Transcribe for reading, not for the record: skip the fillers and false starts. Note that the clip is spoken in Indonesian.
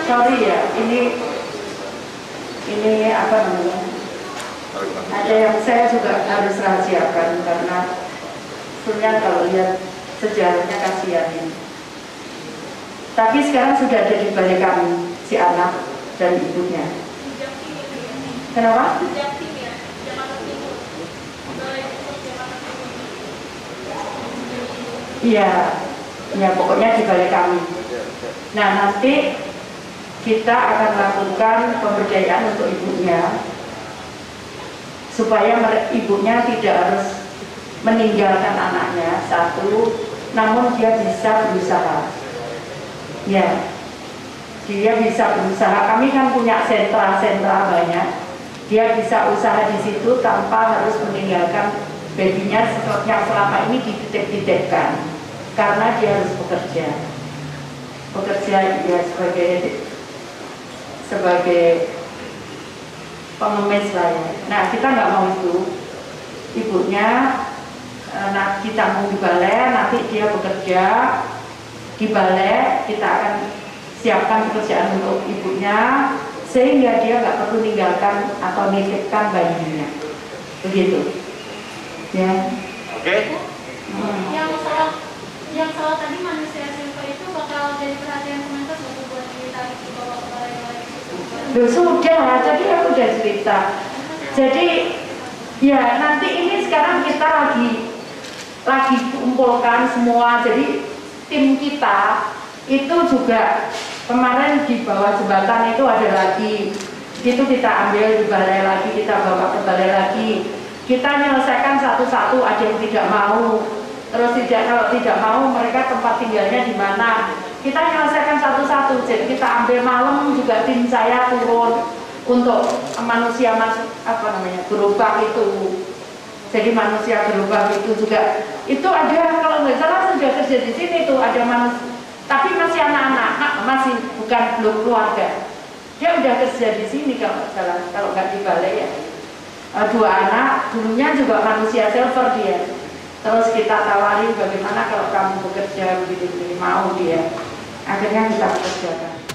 sorry ya, ini apa namanya? Ada yang saya juga harus rahasiakan karena sebenarnya kalau lihat sejarahnya kasihan ini. Tapi sekarang sudah ada di balik kami si anak dan ibunya. Kenapa? Iya, ya pokoknya di balik kami. Nah nanti kita akan lakukan pemberdayaan untuk ibunya supaya ibunya tidak harus meninggalkan anaknya satu, namun dia bisa berusaha. Ya, dia bisa berusaha. Kami kan punya sentra-sentra banyak. Dia bisa usaha di situ tanpa harus meninggalkan babynya yang selama ini dititip-titipkan, karena dia harus bekerja ya sebagai pengemis lah ya. Nah kita nggak mau itu. Ibunya kita mau di balai, nanti dia bekerja di balai, kita akan siapkan pekerjaan untuk ibunya sehingga dia nggak perlu meninggalkan atau nitipkan bayinya, begitu ya. Oke. Yang soal tadi manusia silver itu bakal jadi perhatian Kemenkes buat ditarik di bawah kepala yang lagi itu. Sudah, tadi aku udah cerita. Jadi ya nanti ini sekarang kita lagi kumpulkan semua. Jadi tim kita itu juga kemarin di bawah jembatan itu ada lagi. Itu kita ambil di balai lagi, kita bawa ke balai lagi. Kita menyelesaikan satu-satu, ada yang tidak mau. Terus kalau tidak mau mereka tempat tinggalnya di mana, kita menyelesaikan satu-satu. Jadi kita ambil malam juga tim saya turun untuk manusia gerobak itu. Jadi manusia gerobak itu juga itu ada, kalau nggak salah sudah kerja di sini tuh ada manusia, tapi masih anak-anak, masih belum keluarga. Dia udah kerja di sini kalau nggak salah, kalau nggak di balai ya. 2 anak, dulunya juga manusia silver dia. Terus kita tawari bagaimana kalau kamu bekerja begini-begini, mau dia. Akhirnya kita bekerjakan.